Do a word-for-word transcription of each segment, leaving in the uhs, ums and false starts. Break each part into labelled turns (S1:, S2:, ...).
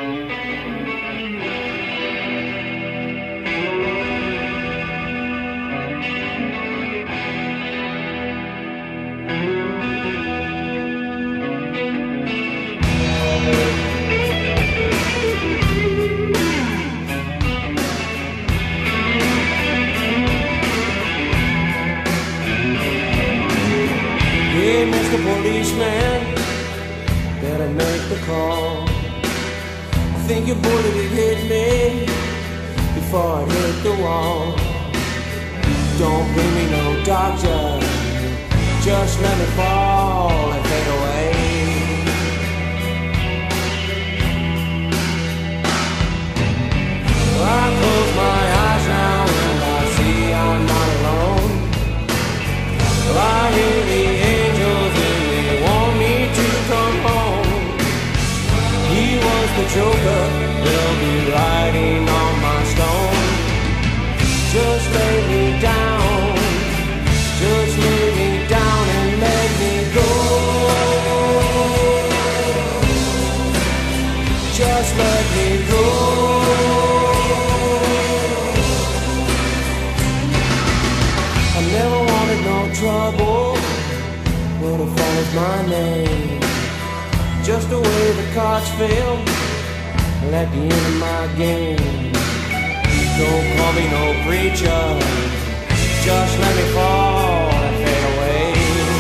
S1: Policeman, better make the call. I think your bullet had hit me before it hit the wall. Don't bring me no doctor, just let me fall and fade away. I close my eyes now and I see I'm not alone. I hear the angels and they want me to come home. He was the joker, they'll be writing on my stone. Just lay me down, just lay me down and let me go. Just let me go. I never wanted no trouble, but if that was my name, just the way the cards fell, at the end of my game. Don't call me no preacher, just let me fall and fade away.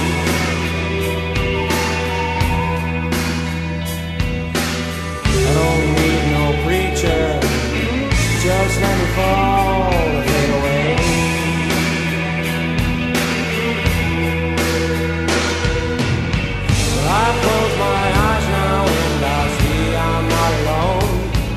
S1: I don't need no preacher, just let me fall and fade away. I close my eyes now and I see I'm not alone.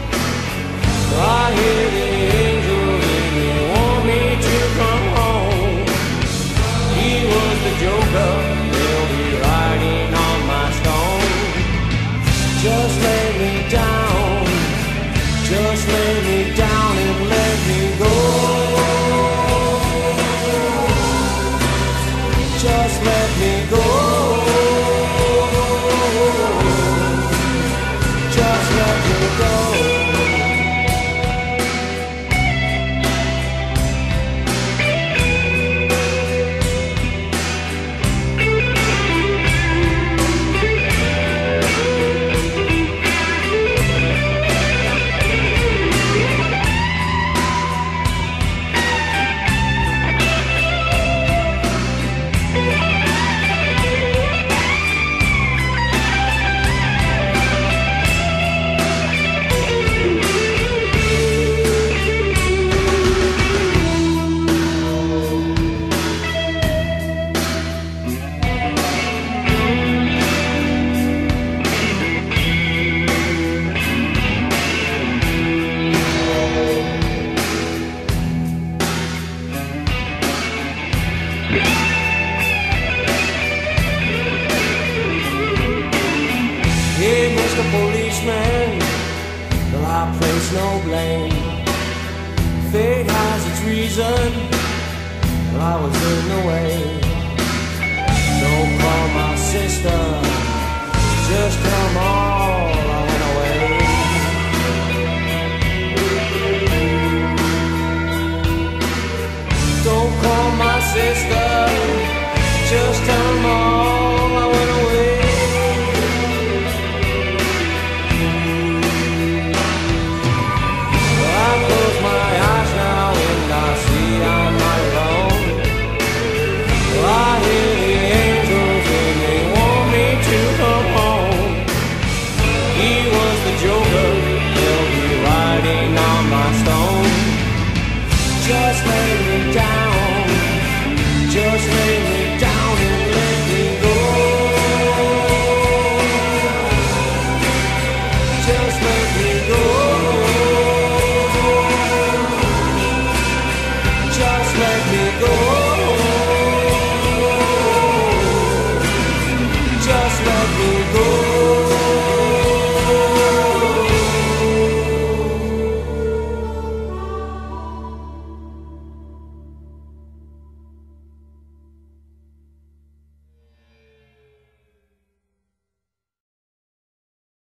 S1: I hear the angels and they want me to come home. He was the joker, they'll be writing on my stone. Just lay me down, just lay me down and let me go. Just let me go. Just let me go. Policeman, though I place no blame. Fate has its reason, I was in the way. Don't call my sister, just come on.